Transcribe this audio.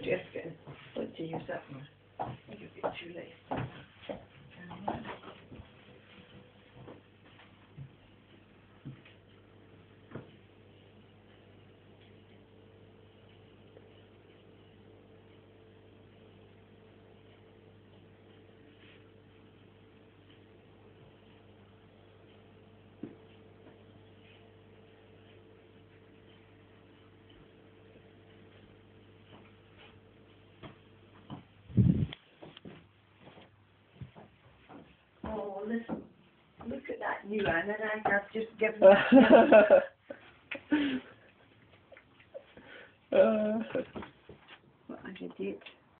just getting to use that one. I think it'll be too late. Oh, listen, look at that new one, and I've just given that. What I did.